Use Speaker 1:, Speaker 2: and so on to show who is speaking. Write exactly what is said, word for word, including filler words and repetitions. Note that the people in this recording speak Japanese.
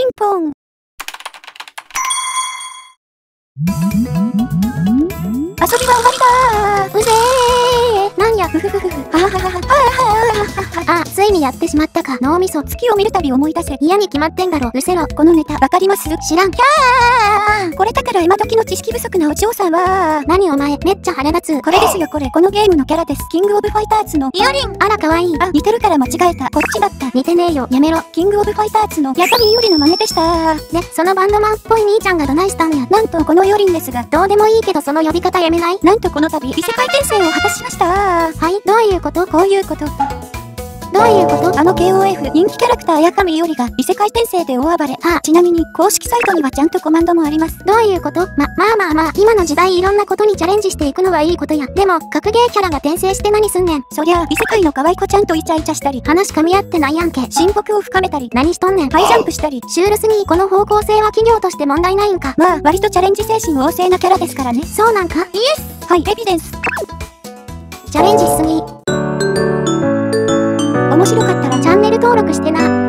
Speaker 1: ピンポン。遊びは終わりだー。うぜー。なんや、ふふふふ。あはははは。あ、ついにやってしまったか。脳みそ、月を見るたび思い出せ。嫌に決まってんだろ。うせろ。このネタ、わかります？知らん。キャー。これだから今時の知識不足なお嬢さんは。何お前、めっちゃ腹立つ。これですよ、これ。このゲームのキャラです。キングオブファイターズの。イオリン。あら、かわいい。あ、似てるから間違えた。こっちだった。似てねえよ。やめろ。キングオブファイターズの。やっぱりイオリンの真似でした。で、そのバンドマンっぽい兄ちゃんがどないしたんや。なんとこのイオリンですが、どうでもいいけどその呼び方やめない？なんとこの度、異世界転生を果たしました。はい、どういうこと？こういうこと。どういうこと？あの ケーオーエフ 人気キャラクター綾上伊織が異世界転生で大暴れ。ああ、ちなみに公式サイトにはちゃんとコマンドもあります。どういうこと？ま、まあまあまあ、今の時代いろんなことにチャレンジしていくのはいいことや。でも、格ゲーキャラが転生して何すんねん。そりゃあ、異世界の可愛い子ちゃんとイチャイチャしたり、話噛み合ってないやんけ。親睦を深めたり、何しとんねん。ハイジャンプしたり、シュールすぎ。この方向性は企業として問題ないんか。まあ、割とチャレンジ精神旺盛なキャラですからね。そうなんか？イエス！はい、エビデンス。チャレンジしすぎ。面白かったらチャンネル登録してな。